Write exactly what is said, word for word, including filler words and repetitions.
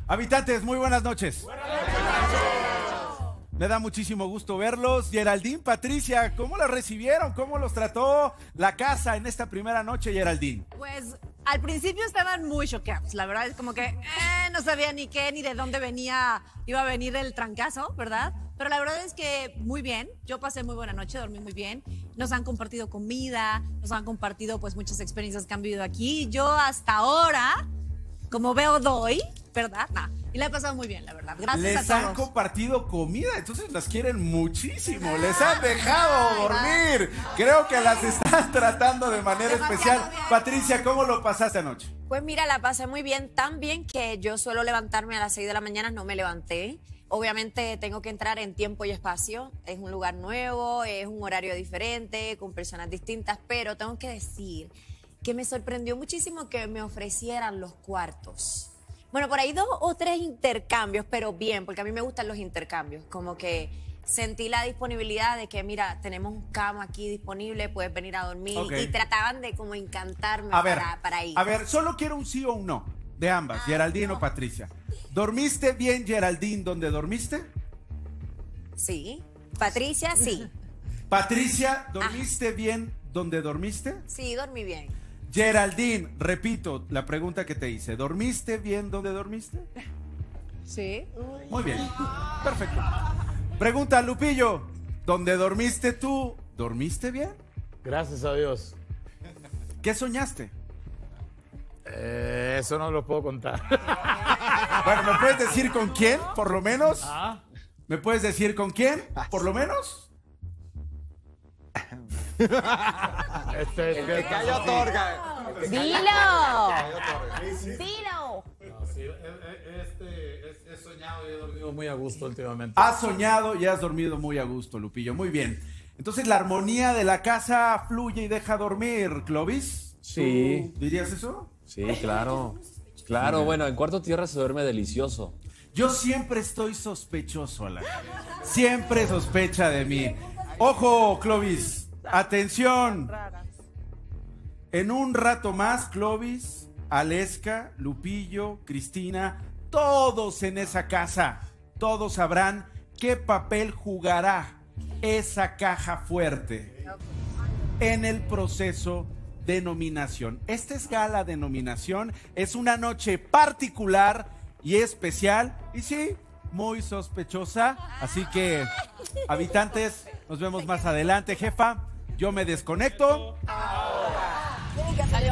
Habitantes, muy buenas noches. Buenas noches. Me da muchísimo gusto verlos. Geraldine, Patricia, ¿cómo los recibieron? ¿Cómo los trató la casa en esta primera noche, Geraldine? Pues al principio estaban muy choqueados. La verdad es como que eh, no sabía ni qué ni de dónde venía, iba a venir el trancazo, ¿verdad? Pero la verdad es que muy bien. Yo pasé muy buena noche, dormí muy bien. Nos han compartido comida, nos han compartido pues muchas experiencias que han vivido aquí. Yo hasta ahora, como veo, doy, ¿verdad? Nah. Y la he pasado muy bien, la verdad. Gracias Les a todos. han compartido comida, entonces las quieren muchísimo. Les han dejado dormir. Creo que las están tratando de manera especial. Patricia, ¿cómo lo pasaste anoche? Pues mira, la pasé muy bien, tan bien que yo suelo levantarme a las seis de la mañana, no me levanté. Obviamente tengo que entrar en tiempo y espacio, es un lugar nuevo, es un horario diferente, con personas distintas, pero tengo que decir que me sorprendió muchísimo que me ofrecieran los cuartos. Bueno, por ahí dos o tres intercambios, pero bien, porque a mí me gustan los intercambios, como que sentí la disponibilidad de que, mira, tenemos un cama aquí disponible, puedes venir a dormir, okay. Y trataban de como encantarme a ver, para, para ir. A ver, solo quiero un sí o un no, de ambas, ah, Geraldine no. o Patricia. ¿Dormiste bien, Geraldine, donde dormiste? Sí. Patricia, sí. Patricia, ¿dormiste ah. bien donde dormiste? Sí, dormí bien. Geraldine, repito la pregunta que te hice. ¿Dormiste bien donde dormiste? Sí. Muy bien. Perfecto. Pregunta, Lupillo, ¿dónde dormiste tú? ¿Dormiste bien? Gracias a Dios. ¿Qué soñaste? Eh, eso no lo puedo contar. Bueno, ¿me puedes decir con quién, por lo menos? ¿Ah? ¿Me puedes decir con quién, por lo menos? Este, el que calla otorga. ¡Dilo! ¡Dilo! No, sí, este, es, he soñado y he dormido muy a gusto últimamente. Has soñado y has dormido muy a gusto, Lupillo. Muy bien. Entonces, ¿la armonía de la casa fluye y deja dormir, Clovis? Sí. ¿Tú dirías eso? Sí, claro. Claro, bueno, en Cuarto Tierra se duerme delicioso. Yo siempre estoy sospechoso, Alan. Siempre sospecha de mí. Ojo, Clovis. Atención. En un rato más, Clovis, Aleska, Lupillo, Cristina, todos en esa casa, todos sabrán qué papel jugará esa caja fuerte en el proceso de nominación. Esta es gala de nominación, es una noche particular y especial, y sí, muy sospechosa, así que, habitantes, nos vemos más adelante, jefa. Yo me desconecto. Ahora.